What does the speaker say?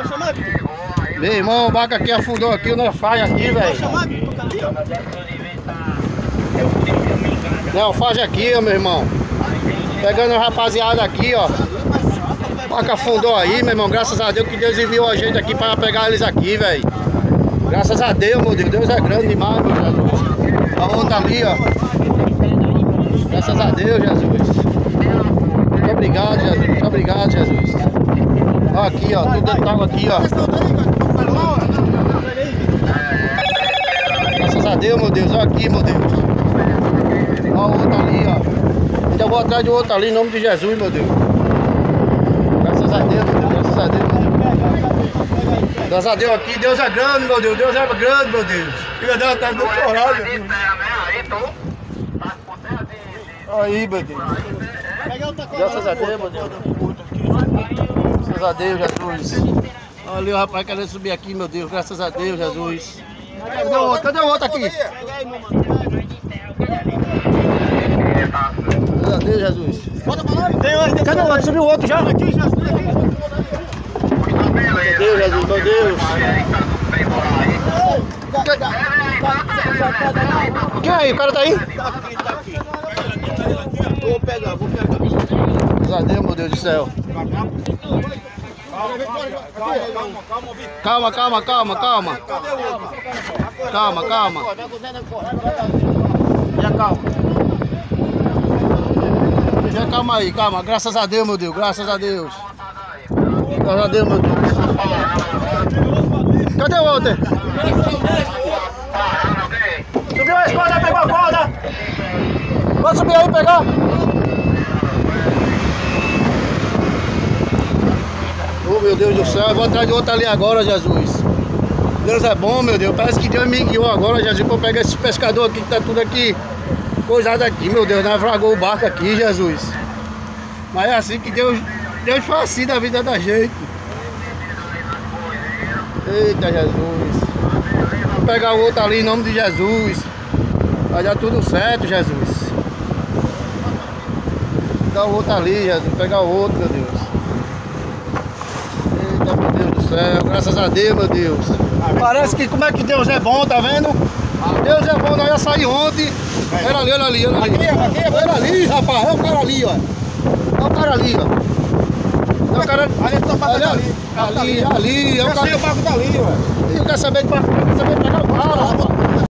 Meu irmão, o barco aqui afundou aqui, não faz aqui, velho. Não, faz aqui, ó, meu irmão. Pegando a rapaziada aqui, ó. O barco afundou aí, meu irmão. Graças a Deus que Deus enviou a gente aqui para pegar eles aqui, velho. Graças a Deus, meu Deus. Deus é grande demais, meu Jesus. A outra ali, ó. Graças a Deus, Jesus. Muito obrigado, Jesus. Muito obrigado, Jesus. Ó, aqui, ó. Tudo dentro d'água aqui, ó. Graças a Deus, meu Deus. Ó aqui, meu Deus. Ó o outro ali, ó. Ainda vou atrás do outro ali, em nome de Jesus, meu Deus. Graças a Deus, meu Deus. Graças a Deus, meu Deus. Graças a Deus aqui. Deus é grande, meu Deus. Deus é grande, meu Deus. Filha dela tá muito chorada, meu Deus. Aí, meu Deus. Graças a Deus, meu Deus. Graças a Deus, Jesus. Olha o rapaz querendo subir aqui, meu Deus. Graças a Deus, Jesus. Cadê o outro? Cadê o outro aqui? Graças a Deus, Jesus. Cadê o outro? Subiu o outro já? Meu Deus, Jesus, meu Deus. Quem aí? O cara tá aí? Vou pegar. Graças a Deus, meu Deus do céu. Calma. Calma. Já calma aí, calma. Graças a Deus, meu Deus. Graças a Deus. Graças a Deus, meu Deus. Cadê o outro? Subiu a escada, pegou a corda. Pode subir aí e pegar. Oh, meu Deus do céu, eu vou atrás de outro ali agora, Jesus. Deus é bom, meu Deus. Parece que Deus me guiou agora, Jesus, pra eu pegar esse pescador aqui que tá tudo aqui coisado aqui, meu Deus. Naufragou o barco aqui, Jesus. Mas é assim que Deus faz assim da vida da gente. Eita, Jesus. Vou pegar o outro ali em nome de Jesus. Vai dar tudo certo, Jesus. Vou dar o outro ali, Jesus. Vou pegar o outro, meu Deus. Eita, meu Deus do céu. Graças a Deus, meu Deus. Parece que como é que Deus é bom, tá vendo? Deus é bom, nós ia sair ontem. Olha ali. Olha ali, rapaz. É o cara ali, ó. É o cara ali, ó. É o cara ali. Ali. É o cara. O barco tá ali, ó. E eu quero saber de pegar o cara, rapaz.